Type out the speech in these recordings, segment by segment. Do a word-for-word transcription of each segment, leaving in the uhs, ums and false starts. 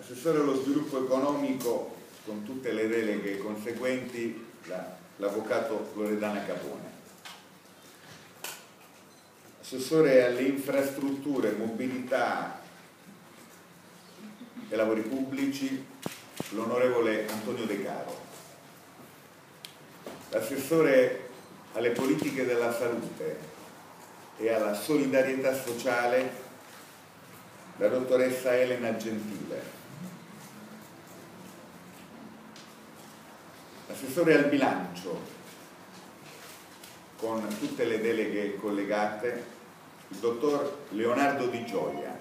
assessore allo sviluppo economico con tutte le deleghe conseguenti, l'avvocato Loredana Capone. Assessore alle infrastrutture, mobilità e lavori pubblici, l'onorevole Antonio De Caro. L'assessore alle politiche della salute e alla solidarietà sociale, la dottoressa Elena Gentile. Assessore al bilancio, con tutte le deleghe collegate, il dottor Leonardo Di Gioia.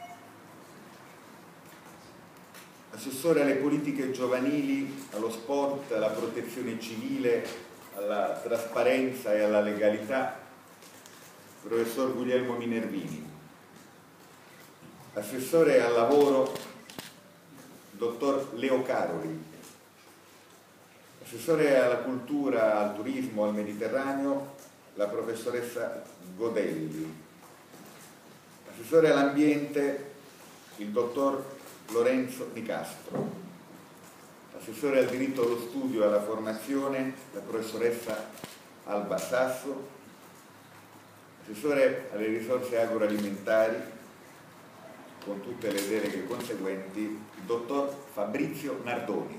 Assessore alle politiche giovanili, allo sport, alla protezione civile, alla trasparenza e alla legalità, professor Guglielmo Minervini. Assessore al lavoro, dottor Leo Caroli. Assessore alla cultura, al turismo, al Mediterraneo, la professoressa Godelli. Assessore all'ambiente, il dottor Lorenzo Di Castro. Assessore al diritto allo studio e alla formazione, la professoressa Alba Sasso. Assessore alle risorse agroalimentari, con tutte le deleghe conseguenti, il dottor Fabrizio Nardoni.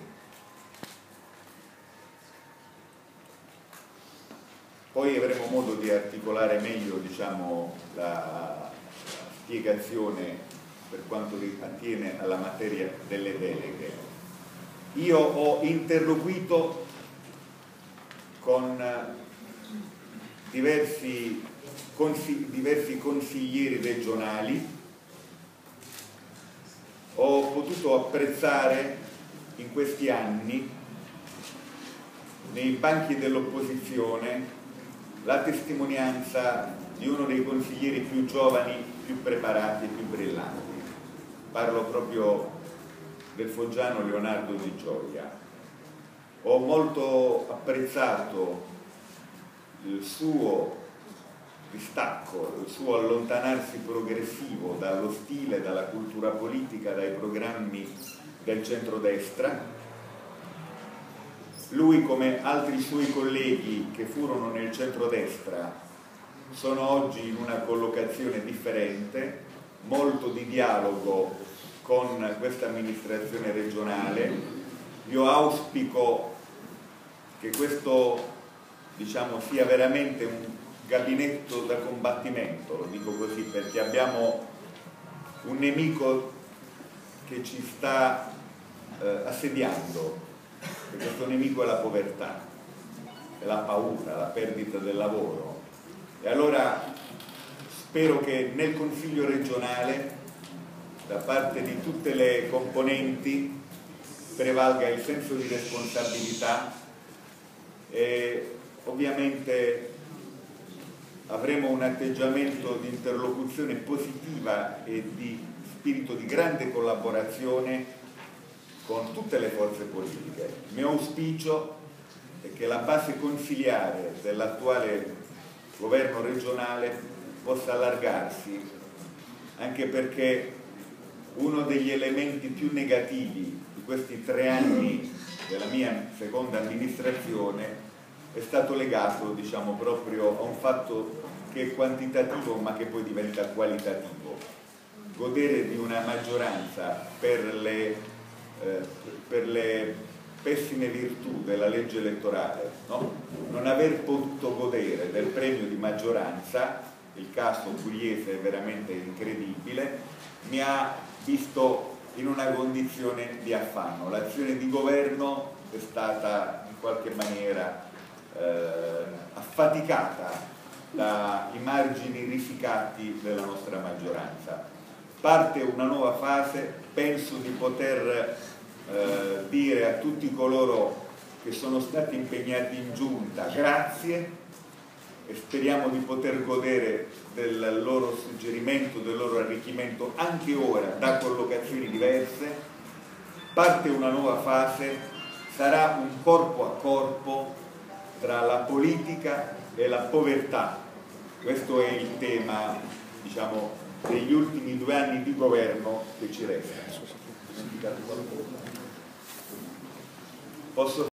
Poi avremo modo di articolare meglio, diciamo, la, la spiegazione per quanto attiene alla materia delle deleghe. Io ho interloquito con diversi, consigli, diversi consiglieri regionali, ho potuto apprezzare in questi anni, nei banchi dell'opposizione, la testimonianza di uno dei consiglieri più giovani, più preparati e più brillanti. Parlo proprio del foggiano Leonardo Di Gioia. Ho molto apprezzato il suo distacco, il suo allontanarsi progressivo dallo stile, dalla cultura politica, dai programmi del centrodestra. Lui, come altri suoi colleghi che furono nel centrodestra, sono oggi in una collocazione differente, molto di dialogo con questa amministrazione regionale. Io auspico che questo, diciamo, sia veramente un gabinetto da combattimento, lo dico così, perché abbiamo un nemico che ci sta eh, assediando. E questo nemico è la povertà, è la paura, la perdita del lavoro. E allora spero che nel Consiglio regionale, da parte di tutte le componenti, prevalga il senso di responsabilità e ovviamente avremo un atteggiamento di interlocuzione positiva e di spirito di grande collaborazione con tutte le forze politiche. Il mio auspicio è che la base consiliare dell'attuale governo regionale possa allargarsi, anche perché uno degli elementi più negativi di questi tre anni della mia seconda amministrazione è stato legato, diciamo, proprio a un fatto che è quantitativo ma che poi diventa qualitativo. Godere di una maggioranza per le Eh, per le pessime virtù della legge elettorale, no? Non aver potuto godere del premio di maggioranza, il caso pugliese è veramente incredibile, mi ha visto in una condizione di affanno. L'azione di governo è stata in qualche maniera eh, affaticata dai margini risicati della nostra maggioranza. Parte una nuova fase, penso di poter eh, dire a tutti coloro che sono stati impegnati in giunta grazie e speriamo di poter godere del loro suggerimento, del loro arricchimento anche ora da collocazioni diverse. Parte una nuova fase, sarà un corpo a corpo tra la politica e la povertà. Questo è il tema, diciamo, degli ultimi due anni di governo che ci resta. dimenticato qualcosa. Posso